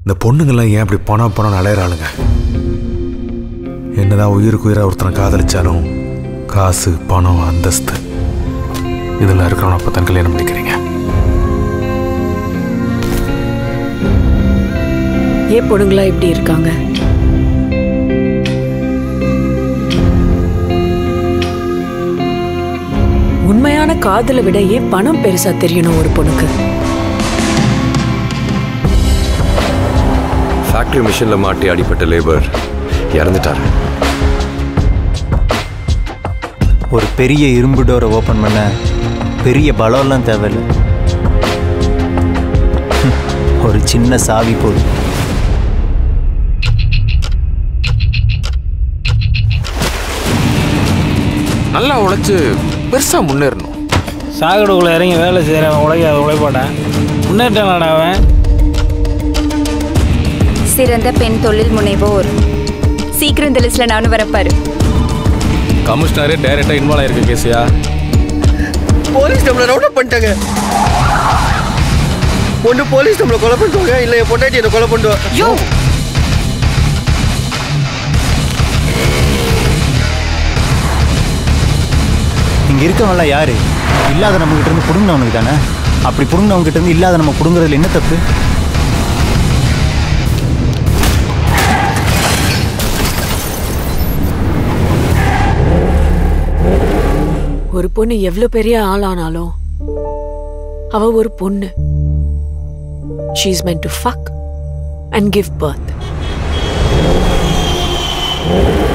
இந்த பொண்ணுங்கெல்லாம் ஏன் அப்படி பணம் அலையிறாளுங்க? என்னதான் உயிருக்கு உயிராக ஒருத்தனை காதலிச்சாலும் காசு, பணம், அந்தஸ்து இதெல்லாம் இருக்கிறவன அப்போ தான் கல்யாணம் பண்ணிக்கிறீங்க. ஏன் பொண்ணுங்களா இப்படி இருக்காங்க? உண்மையான காதலை விட ஏன் பணம் பெருசா தெரியணும் ஒரு பொண்ணுக்கு? ஃபேக்டரி மிஷின்ல மாட்டி அடிப்பட்ட லேபர் இறந்துட்டாரு. ஒரு பெரிய இரும்பு டோரை ஓப்பன் பண்ண பெரிய பலம்லாம் தேவையில்லை. ஒரு சின்ன சாவி போதும். நல்லா உழைச்சு பெருசா முன்னேறணும். சாகடுக்குள்ள இறங்கி வேலை செய்கிறவன் உழைப்பாட்டான். முன்னேற்றான் அவன். சிறந்த பெண் தொழில் முனைவோர் சீக்கிரம் இந்த லிஸ்ட்ல நானும் வரப்பாரு. கமிஷனரே டைரக்டா இன்வால்வ் ஆயிருக்க கேசியா? போலீஸ் நம்மளை ரவுண்ட் அப் பண்ணிட்டாங்க. ஒன்று போலீஸ் நம்மளை கொலை பண்ணுவாங்க, இல்லை என் பொண்டாட்டி என்னை கொலை பண்ணுவாங்க. இங்கே இருக்கவங்களாம் யாரு? இல்லாத நம்மகிட்ட இருந்து பிடுங்கினவனுக்கு தானே. அப்படி பிடுங்கினவங்ககிட்ட இருந்து இல்லாத நம்ம பிடுங்குறதுல என்ன தப்பு? ஒரு பொண்ணு எவ்வளவு பெரிய ஆளானாலும் அவ ஒரு பொண்ணு. She is meant to fuck and give birth.